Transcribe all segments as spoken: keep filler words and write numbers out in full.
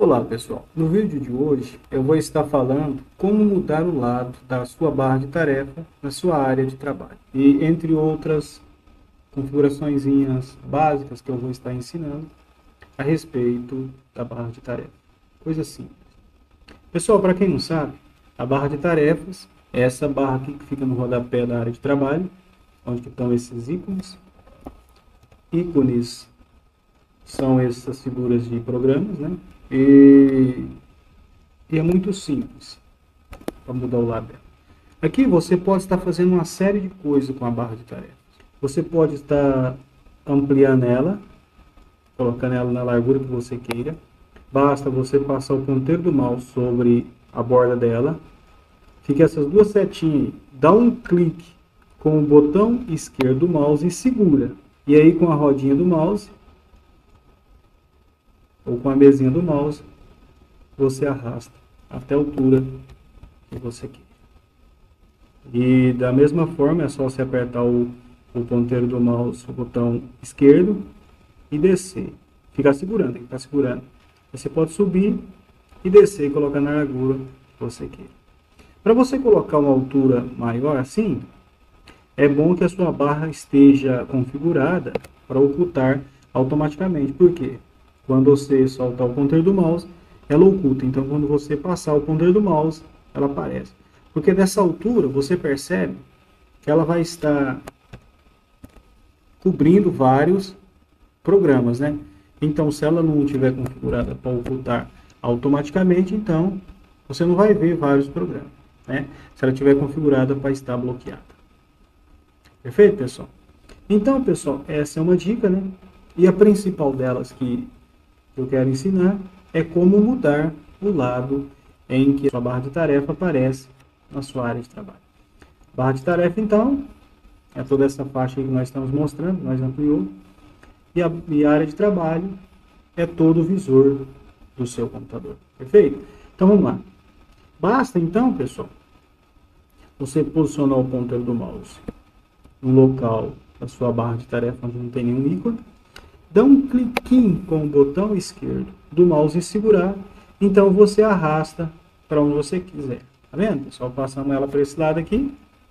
Olá pessoal, no vídeo de hoje eu vou estar falando como mudar o lado da sua barra de tarefa na sua área de trabalho. E entre outras configurações básicas que eu vou estar ensinando a respeito da barra de tarefa. Coisa simples. Pessoal, para quem não sabe, a barra de tarefas é essa barra aqui que fica no rodapé da área de trabalho, onde estão esses ícones. Ícones são essas figuras de programas, né? E, e é muito simples para mudar o lado dela. Aqui você pode estar fazendo uma série de coisas com a barra de tarefas. Você pode estar ampliando ela, colocando ela na largura que você queira. Basta você passar o ponteiro do mouse sobre a borda dela. Fica essas duas setinhas aí. Dá um clique com o botão esquerdo do mouse e segura. E aí com a rodinha do mouse ou com a mesinha do mouse, você arrasta até a altura que você quer. E da mesma forma, é só você apertar o, o ponteiro do mouse, o botão esquerdo, e descer. Ficar segurando, tem que estar segurando. Você pode subir e descer e colocar na largura que você quer. Para você colocar uma altura maior assim, é bom que a sua barra esteja configurada para ocultar automaticamente. Por quê? Quando você soltar o ponteiro do mouse, ela oculta. Então, quando você passar o ponteiro do mouse, ela aparece. Porque dessa altura, você percebe que ela vai estar cobrindo vários programas, né? Então, se ela não estiver configurada para ocultar automaticamente, então, você não vai ver vários programas, né? Se ela estiver configurada para estar bloqueada. Perfeito, pessoal? Então, pessoal, essa é uma dica, né? E a principal delas que eu quero ensinar é como mudar o lado em que a sua barra de tarefa aparece na sua área de trabalho. Barra de tarefa, então, é toda essa faixa aí que nós estamos mostrando, nós ampliou. E a, e a área de trabalho é todo o visor do seu computador. Perfeito? Então, vamos lá. Basta, então, pessoal, você posicionar o ponteiro do mouse no local da sua barra de tarefa onde não tem nenhum ícone. Dá um cliquinho com o botão esquerdo do mouse e segurar. Então você arrasta para onde você quiser. Tá vendo, pessoal? Passamos ela para esse lado aqui.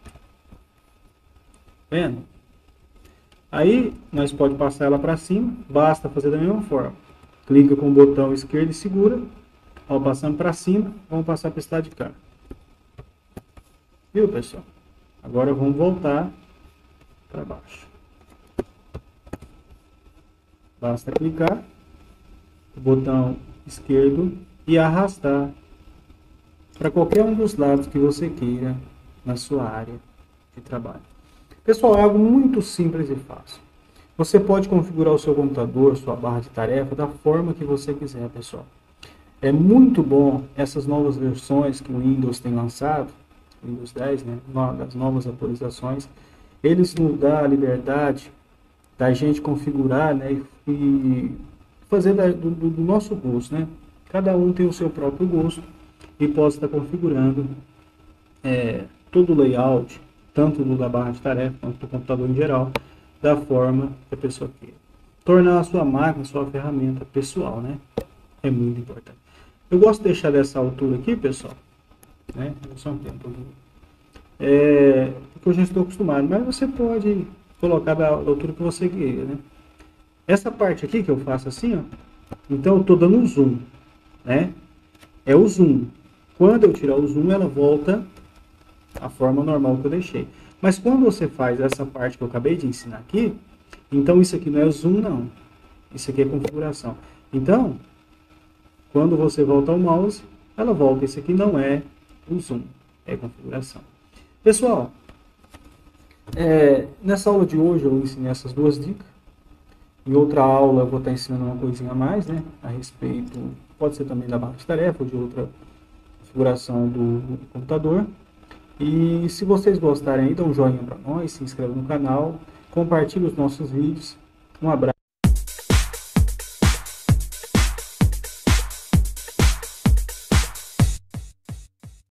Tá vendo? Aí nós pode passar ela para cima. Basta fazer da mesma forma. Clica com o botão esquerdo e segura. Ó, passando para cima. Vamos passar para esse lado de cá. Viu, pessoal? Agora vamos voltar para baixo. Basta clicar o botão esquerdo e arrastar para qualquer um dos lados que você queira na sua área de trabalho. Pessoal, é algo muito simples e fácil. Você pode configurar o seu computador, sua barra de tarefa, da forma que você quiser, pessoal. É muito bom essas novas versões que o Windows tem lançado, Windows dez, né, das novas atualizações. Eles nos dão a liberdade da gente configurar, né, e fazer da, do, do nosso gosto, né? Cada um tem o seu próprio gosto e pode estar configurando é, todo o layout, tanto do da barra de tarefa quanto do computador em geral, da forma que a pessoa quer. Tornar a sua máquina, a sua ferramenta pessoal, né? É muito importante. Eu gosto de deixar dessa altura aqui, pessoal, né? Só um tempo. É, porque eu já estou acostumado, mas você pode colocar da altura que você queira, né? Essa parte aqui que eu faço assim, ó, então eu estou dando um zoom, né? É o zoom. Quando eu tirar o zoom, ela volta à forma normal que eu deixei. Mas quando você faz essa parte que eu acabei de ensinar aqui, então isso aqui não é o zoom, não. Isso aqui é configuração. Então, quando você volta ao mouse, ela volta. Isso aqui não é o zoom, é configuração. Pessoal, É, nessa aula de hoje eu ensinei essas duas dicas. Em outra aula eu vou estar ensinando uma coisinha a mais, né? A respeito, pode ser também da barra de tarefa ou de outra configuração do, do computador. E se vocês gostarem aí, dá um joinha para nós, se inscreva no canal, compartilhe os nossos vídeos. Um abraço.